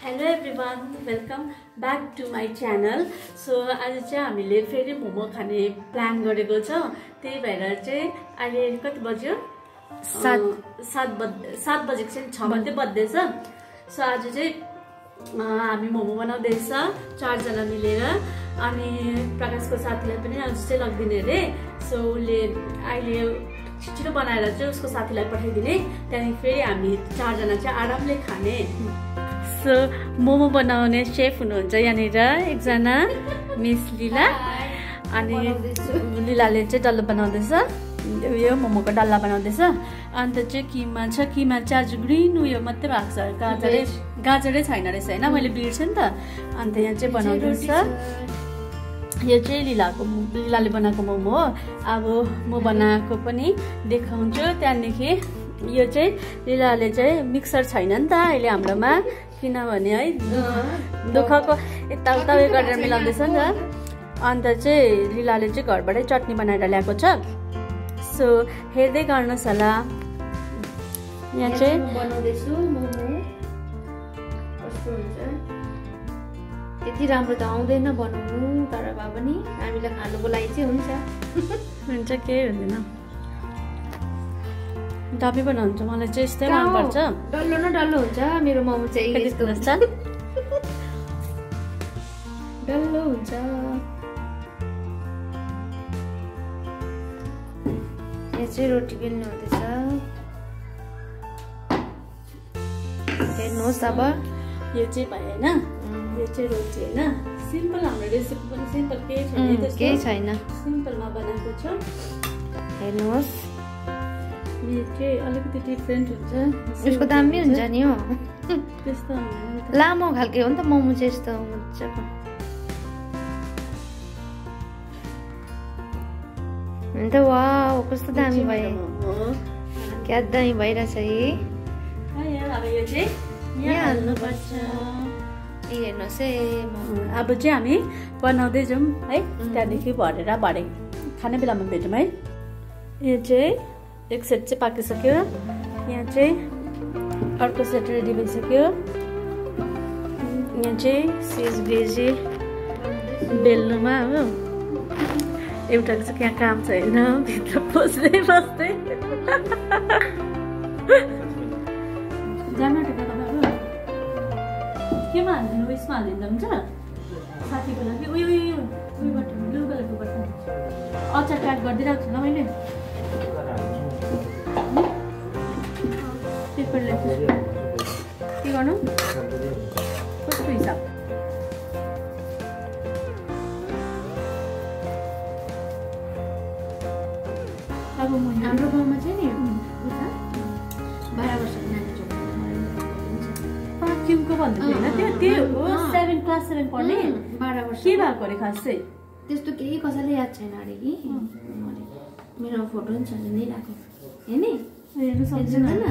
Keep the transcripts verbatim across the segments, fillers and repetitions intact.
Hello everyone, welcome back to my channel. So आज चाहिँ हामीले फेरि मोमो खाने प्लान गरेको छ। त्यही भएर चाहिँ अहिले कति बज्यो? सात सात बजे सात बजेको चाहिँ छ बजे बज्दैछ। सो आज चाहिँ हामी मोमो बनाउँदैछ चार जना मिलेर अनि प्रकाशको साथीलाई पनि आज चाहिँ लगिदिने रे। सो उसले अहिले छिटो बनाएर चाहिँ उसको साथीलाई पठाइदिने, त्यहाँदेखि फेरि हामी चार जना चाहिँ आरामले खाने। सो मोमो बनाउने शेफ हुनुहुन्छ यहाँनिर एकजना मिस लीला, अनि लीलाले चाहिँ डल्लो बनाउँदैछ, यो मोमोको डल्ला बनाउँदैछ। अन्त चाहिँ किमा छ, किमा चाहिँ आज ग्रिन उयो मात्रै भएको छ, गाजरै गाजरै छैन रहेछ होइन, मैले बिर्सेँ नि त। अन्त यहाँ चाहिँ बनाउँदैछ, यो चाहिँ लीलाको लीलाले बनाएको मोमो हो। अब म बनाएको पनि देखाउँछु। त्यहाँदेखि यो चाहिँ लीलाले चाहिँ मिक्सर छैन नि त अहिले हाम्रोमा, किनभने है दुःखको यताउता उयो गरेर मिलाउँदैछ नि त। अन्त चाहिँ लीलाले चाहिँ घरबाटै चटनी बनाएर ल्याएको छ। सो हेर्दै गर्नुहोस् होला। यहाँ चाहिँ बनाउँदैछु मोमो, कस्तो हुन्छ त्यति राम्रो त आउँदैन बनाउनु, तर भए पनि हामीलाई खानुको लागि चाहिँ हुन्छ। हुन्छ केही हुँदैन, डब्बी बनाउँछ। मलाई चाहिँ यस्तै मनपर्छ, डल्लो न डल्लो हुन्छ। मेरो मोमो चाहिँ यस्तो हुन्छ, डल्लो हुन्छ। यहाँ चाहिँ रोटी बेल्नु हुँदैछ, हेर्नुहोस्। अब यो चाहिँ भयो होइन, यो चाहिँ रोटी होइन, सिम्पल। हाम्रो रेसिपी पनि सिम्पल, केही छैन, केही छैन, सिम्पलमा बनाएको छ। हेर्नुहोस्, यो चाहिँ अलिकति डिफ्रेन्ट हुन्छ, यसको दामी हुन्छ नि हो। त्यस्तो लामो खालके हो नि त मोमो चाहिँ, यस्तो मजाको। अन्त वाउ कस्तो दामी भयो, क्या दामी भइरहेछ है। अब यो चाहिँ यहाँ हाल्नुपर्छ। हेर्नुहोस् है, अब चाहिँ हामी बनाउँदै जाउँ है, त्यहाँदेखि भरेर भरे खाने बेलामा भेटौँ है। यो चाहिँ एक सेट चाहिँ पाकिसक्यो, यहाँ चाहिँ अर्को सेट रेडी भइसक्यो। यहाँ चाहिँ सिज भेजी बेल्नुमा हो, एउटाको चाहिँ यहाँ काम छैन, भित्र बस्दै बस्दै जानु केमा हालिदिनु, उयसमा हालिदिँदा हुन्छ साथीको लागि। उयो उयो उयोबाट ब्लु कलरको बट्टा अचार प्याक गरिदिइरहेको छु ल मैले, पेपरले के गर्नु, कस्तो हिसाब। अब म हाम्रो गाउँमा चाहिँ नि बाह्र वर्षको नानी पाक्युमको भन्दै थियो होइन, त्यो त्यो हो सेभेन क्लास सेभेन पढ्ने बाह्र वर्ष के भएको अरे खास चाहिँ त्यस्तो केही कसैले याद छैन अरे कि। मेरो फोटो पनि छ नि राखेको हेर्ने, हेर्नु सक्दैन होइन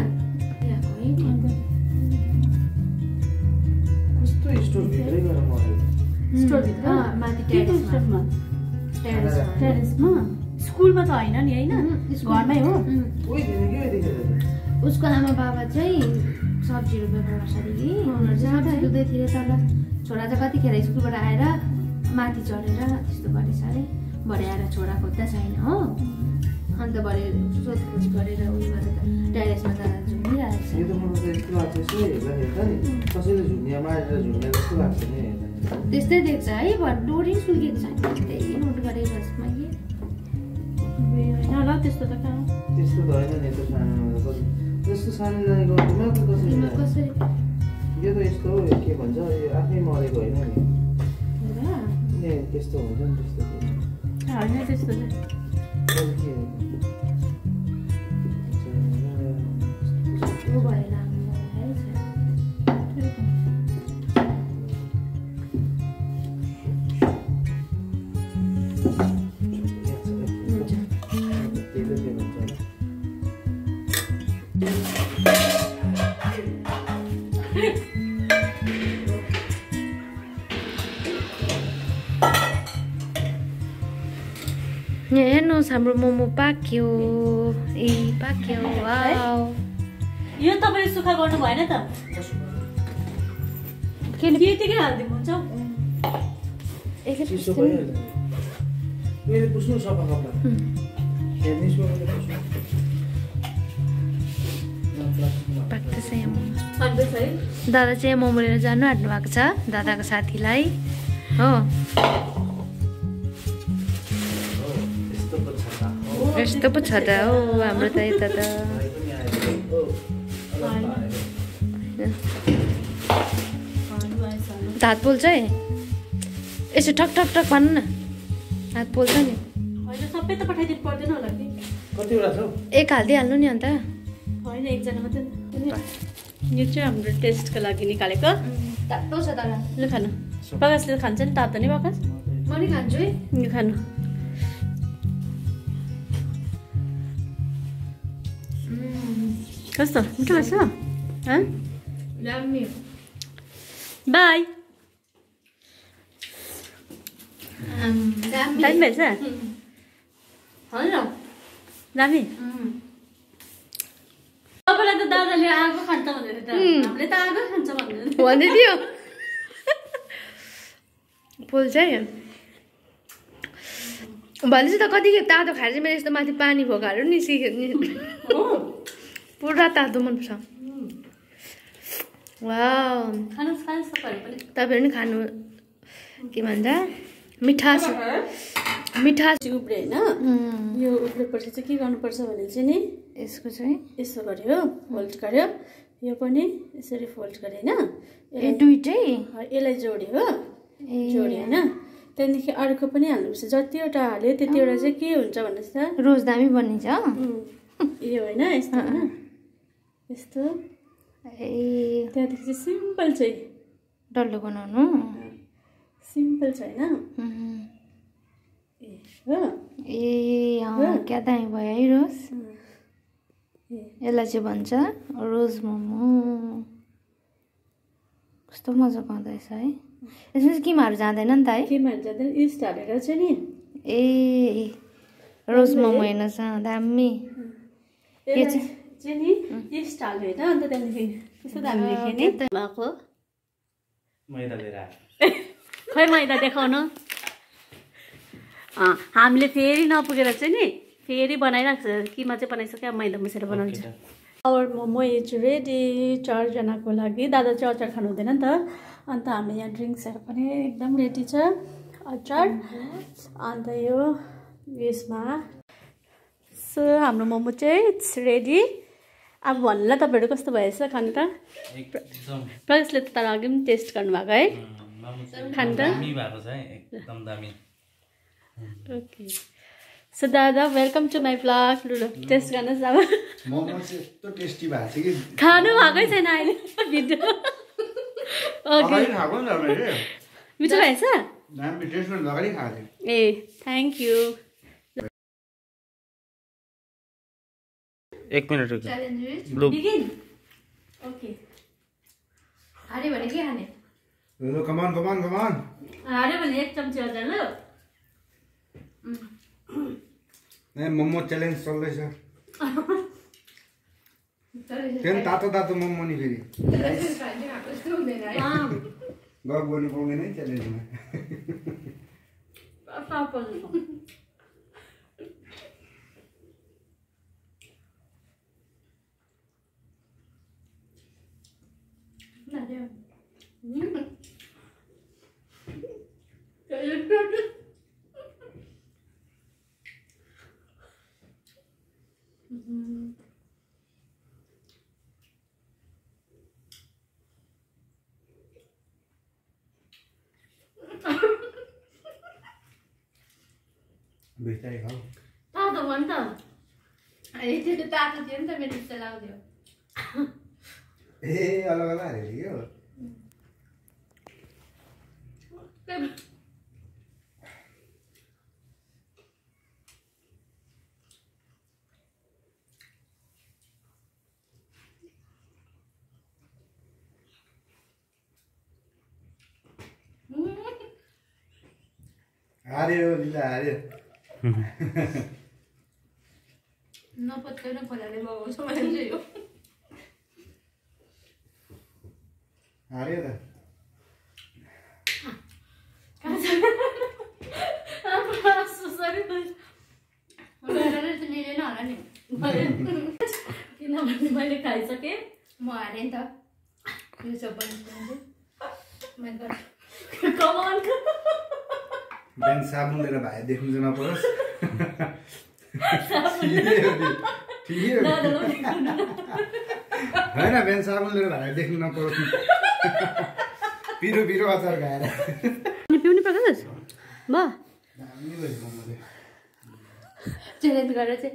माथि टेरेसमा, टेरेसमा स्कुलमा त होइन नि होइन, घरमै हो। उसको आमा बाबा चाहिँ सब्जीहरू व्यापार गर्छ अरे कि, उनीहरू चाहिँ सब्जी दुधै थिए। तर छोरा चाहिँ कतिखेर स्कुलबाट आएर माथि चढेर त्यस्तो गरेछ अरे, भरे आएर छोरा खोज्दा छैन हो। अन्त भरे सोधखोज गरेर उयो गरेर टेरेसमा जाँदा झुमिरहेछ। त्यस्तै देख्छ है, डोरी सुल्केको छैन, त्यही नोट गरेर यसमा कि होइन ल त्यस्तो त कहाँ, त्यस्तो त होइन नि, यस्तो सानो त्यस्तो सानो नानीको दिमागको कसरी कसरी यो त यस्तो हो, के भन्छ यो आफै मरेको होइन नि, ए त्यस्तो हुन्छ नि, त्यस्तो होइन त्यस्तो चाहिँ भएर हेर्नुहोस् हाम्रो मोमो पाक्यो, ए पाक्यो। वाउ यो तपाईले सुखा गर्नु भएन त, केले त्यतिकै हालिदिनु हुन्छ यसले चिसो भइहाल्यो मैले पुस्नु सफा कपडा हेर्ने सुनेर पुस्नु पाक्दैछ यहाँ मोमो पाक्दैछ है दादा चाहिँ मोमो लिएर जानु आँट्नु भएको छ दादाको साथीलाई हो यस्तो पो छ त यस्तो पो छ त हो हाम्रो त यता त हात पोल्छ है यसो ठक ठक ठक भन्नु न हात पोल्छ नि होइन सबै त पठाइदिनु पर्दैन होला कि कतिवटा छ एक हालिदिइहाल्नु नि अन्त होइन एकजना मात्रै यो चाहिँ हाम्रो टेस्टको लागि निकालेको तातो छ तर लु खानु प्रकाशले खान्छ नि तातो नि प्रकाश म नि खान्छु है यो खानु कस्तो मिठो लाग्छ दामी बाई दामी दामी भएछ होइन दामी तपाईँलाई त दादाले आगो खान्छ भनेर त हामीले त आगो खान्छ भनेर भनिदियो पोल्छ है भनेपछि त कतिखेर तातो खाएर चाहिँ मेरो यस्तो माथि पानी भोकाहरू नि सिके पुरा तातो मनपर्छ वाउ खानुहोस् खानुहोस् तपाईँहरू पनि तपाईँहरू नि खानु के भन्छ मिठास मिठास उब्रे होइन यो उब्रेपछि चाहिँ के गर्नुपर्छ भने चाहिँ नि यसको चाहिँ यसो गर्यो फोल्ड गर्यो यो पनि यसरी फोल्ड गर्यो होइन ए दुइटै यसलाई जोड्यो हो जोड्यो होइन त्यहाँदेखि अर्को पनि हाल्नुपर्छ जतिवटा हाल्यो त्यतिवटा चाहिँ के हुन्छ भन्नुहोस् त रोज दामी बनिन्छ यो होइन यस्तो होइन यस्तो ए त्यहाँदेखि चाहिँ सिम्पल चाहिँ डल्लो बनाउनु सिम्पल छ होइन ए हो ए क्या दामी भयो है रोज यसलाई चाहिँ भन्छ रोज मोमो कस्तो मजा पाउँदैछ है यसमा चाहिँ किमाहरू जाँदैन नि त है किमाहरू जाँदैन इस्ट हालेर चाहिँ नि ए रोज मोमो हेर्नुहोस् दामी के चाहिँ नि इस्ट हाल्यो होइन अन्त त्यहाँदेखि कस्तो दामी देख्यो नि भएको मैदा लिएर खै मैदा देखाउनु हामीले फेरि नपुगेर चाहिँ नि फेरि बनाइरहेको छ किमा चाहिँ बनाइसक्यो मैदा मुसेर बनाउँछ आवर मोमो इज रेडी चारजनाको लागि दादा चाहिँ अचार खानु हुँदैन नि त अन्त हाम्रो यहाँ ड्रिङ्क्सहरू पनि एकदम रेडी छ अचार अन्त यो यसमा सो हाम्रो मोमो चाहिँ इट्स रेडी अब भन्नु ल तपाईँहरू कस्तो भएछ खानु त प्रकाशले त तर अघि पनि टेस्ट गर्नुभएको है खानु त ओके सो दादा वेलकम टु माई ब्लग लु टेस्ट गर्नुहोस् अब मोमो चाहिँ यस्तो टेस्टी भएको छ कि खानु भएकै छैन अहिले भिडियो ओके मिठो भएछ ए थ्याङ्क यू एक मिनट ओके हारे भने के खाने कमान कमान कमान हारे भने एक चम्ची अचार ल मोमो च्यालेन्ज चल्दैछ त्यही तातो तातो मोमो नि फेरि गफ गर्नु पाउँदैन है च्यालेन्जमा बिस्तारै खाऊ तातो भयो नि त त्यो त तातो थियो नि त मेरो जस्तो लाग्थ्यो ए अलग अलग हालेको के हो हार्यो लिला हार्यो नपत्याउन खोलाले बगाउँछ भने चाहिँ हो हार्यो त नि किनभने मैले खाइसकेँ म हारेँ नि त यो सब बनिन्छ कमान बिहान साबुन लिएर भाइ देख्नु चाहिँ नपरोस् होइन बिहान साबुन लिएर भाइ देख्नु नपरोस् पिरो पिरो अचार खाएर पिउने प्रकाश म च्यालेन्ज गरेर चाहिँ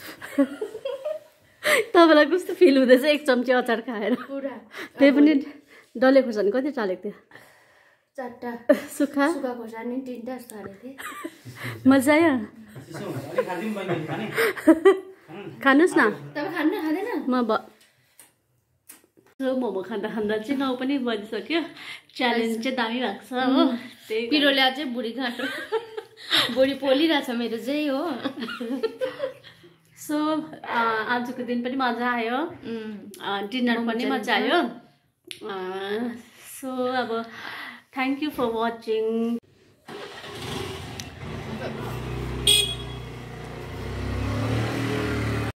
तपाईँलाई कस्तो फिल हुँदैछ एक चम्ची अचार खाएर पुरा त्यही पनि डल्ले खोर्सानी कति चालेको थियो चारवटा सुक्खा सुक्खा खोर्सानी तिनवटा जस्तो हालेको थिएँ मजा आयो खानुहोस् न तपाईँ खानु खाँदैन म ब मोमो खाँदा खाँदा चाहिँ नौ पनि बजिसक्यो च्यालेन्ज चाहिँ दामी भएको छ हो त्यही पिरोले अझै बुढी घाँटो बुढी पोलिरहेछ मेरो चाहिँ हो सो आजको दिन पनि मजा आयो डिनर पनि मजा आयो सो अब थ्याङ्क यू फर वाचिङ